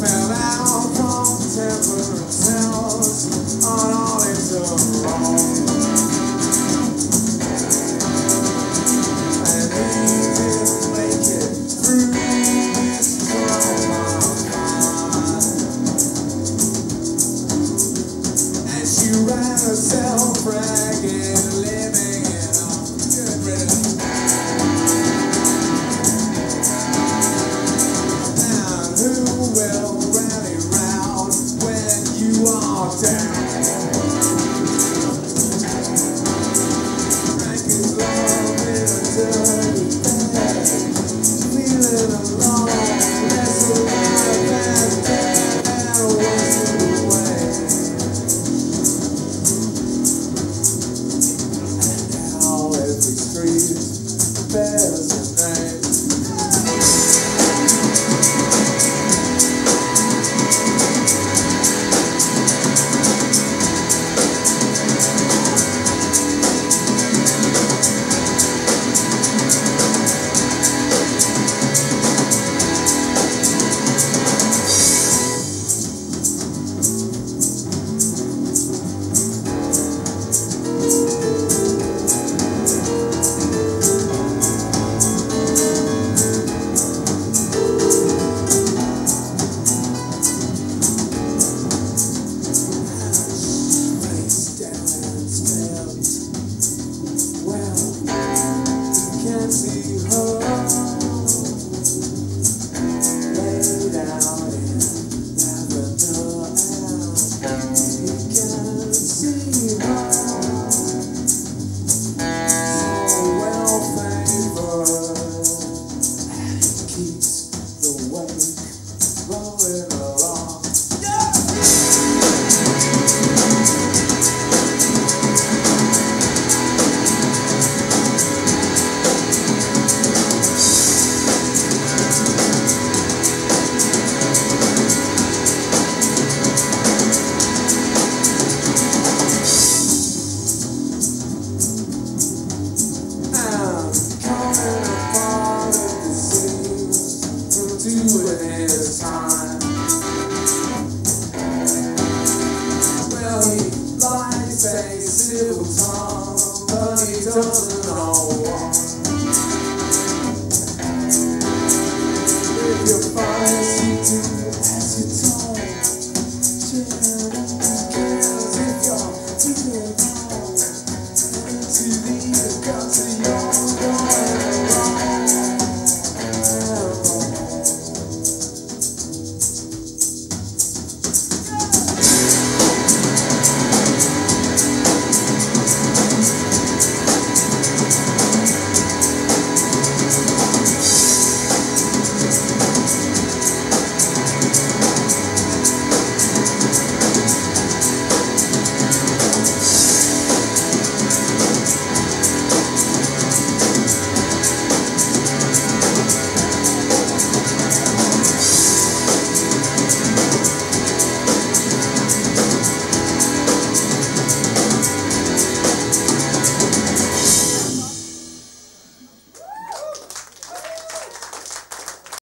fell out from temperate cells on all its own. And he didn't make it through this trauma. And she ran herself ragged, living in a good rhythm. Who will rally round when you are down? Frank is love in a dirty bed, feeling alone, less alive than dead, and wasted away. And now every street bears a name. See her laid out in lavender, and he can see her so well favored, and it keeps the wake rolling along. Coming apart at the seams from 2 at a time.